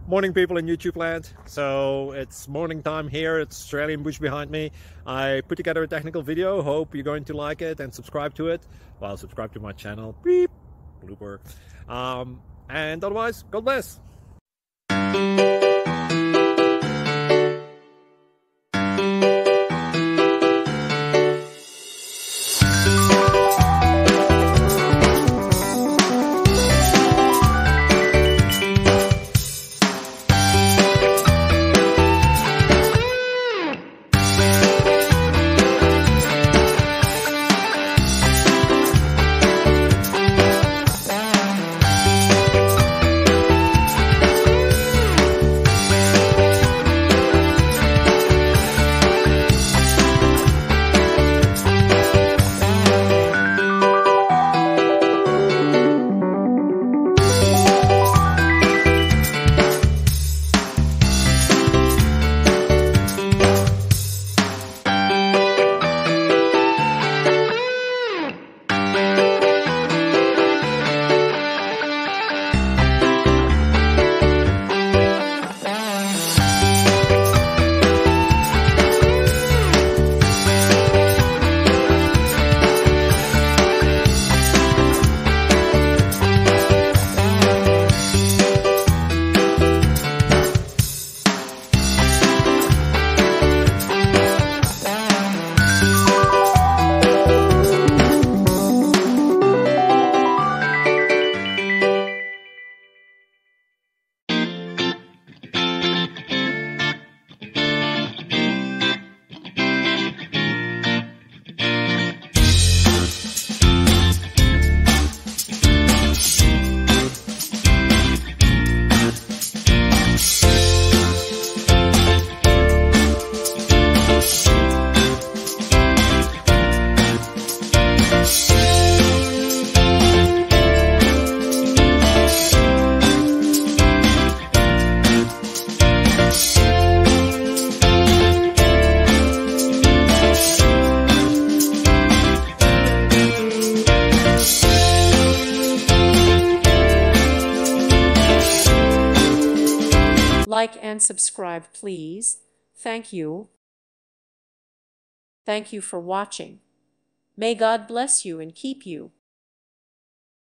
Morning, people in YouTube land. So it's morning time here. It's Australian bush behind me. I put together a technical video. Hope you're going to like it and subscribe to it. Well, subscribe to my channel. Beep. Blooper. And otherwise, God bless. Like and subscribe, please. Thank you. Thank you for watching. May God bless you and keep you.